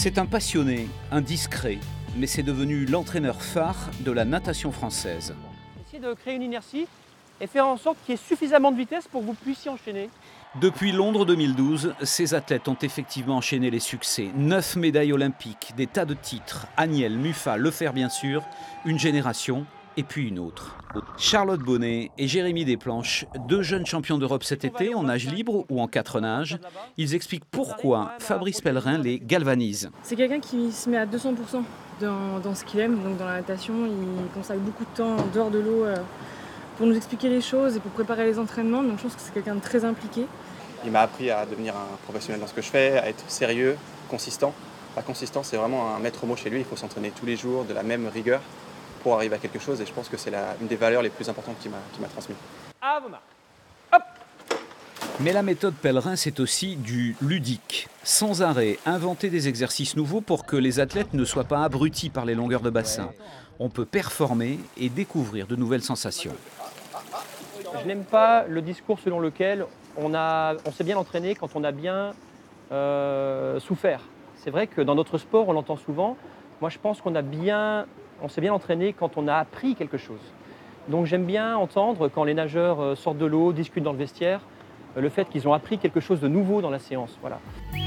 C'est un passionné, un discret, mais c'est devenu l'entraîneur phare de la natation française. Essayez de créer une inertie et faire en sorte qu'il y ait suffisamment de vitesse pour que vous puissiez enchaîner. Depuis Londres 2012, ces athlètes ont effectivement enchaîné les succès. 9 médailles olympiques, des tas de titres. Agnelle, Muffat, Lefer bien sûr, une génération et puis une autre. Charlotte Bonnet et Jérémy Desplanches, 2 jeunes champions d'Europe cet été en nage libre ou en 4 nages. Ils expliquent pourquoi Fabrice Pellerin les galvanise. C'est quelqu'un qui se met à 200% dans ce qu'il aime, donc dans la natation. Il consacre beaucoup de temps en dehors de l'eau pour nous expliquer les choses et pour préparer les entraînements. Donc je pense que c'est quelqu'un de très impliqué. Il m'a appris à devenir un professionnel dans ce que je fais, à être sérieux, consistant. La consistance, c'est vraiment un maître mot chez lui. Il faut s'entraîner tous les jours de la même rigueur pour arriver à quelque chose. Et je pense que c'est une des valeurs les plus importantes qu'il m'a transmis. À vos marques. Mais la méthode Pellerin, c'est aussi du ludique. Sans arrêt, inventer des exercices nouveaux pour que les athlètes ne soient pas abrutis par les longueurs de bassin. On peut performer et découvrir de nouvelles sensations. Je n'aime pas le discours selon lequel on s'est bien entraîné quand on a bien souffert. C'est vrai que dans notre sport, on l'entend souvent. Moi, je pense qu'on s'est bien entraîné quand on a appris quelque chose. Donc j'aime bien entendre quand les nageurs sortent de l'eau, discutent dans le vestiaire, le fait qu'ils ont appris quelque chose de nouveau dans la séance. Voilà.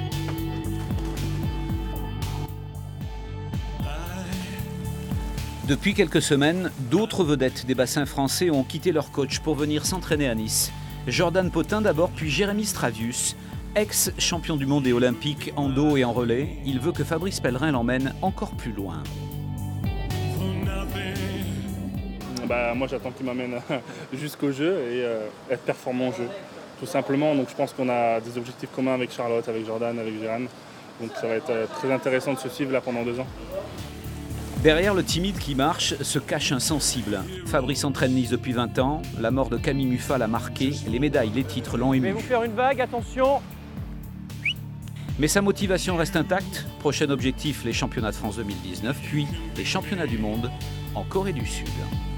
Depuis quelques semaines, d'autres vedettes des bassins français ont quitté leur coach pour venir s'entraîner à Nice. Jordan Potin d'abord, puis Jérémy Stravius, ex-champion du monde et olympique en dos et en relais. Il veut que Fabrice Pellerin l'emmène encore plus loin. Moi j'attends qu'il m'amène jusqu'au jeu et être performant au jeu, tout simplement. Donc je pense qu'on a des objectifs communs avec Charlotte, avec Jordan, avec Jérôme. Donc ça va être très intéressant de se suivre là pendant 2 ans. Derrière le timide qui marche se cache un sensible. Fabrice entraîne Nice depuis 20 ans. La mort de Camille Muffat l'a marqué. Les médailles, les titres l'ont ému. Je vais vous faire une vague, attention. Mais sa motivation reste intacte. Prochain objectif, les championnats de France 2019, puis les championnats du monde en Corée du Sud.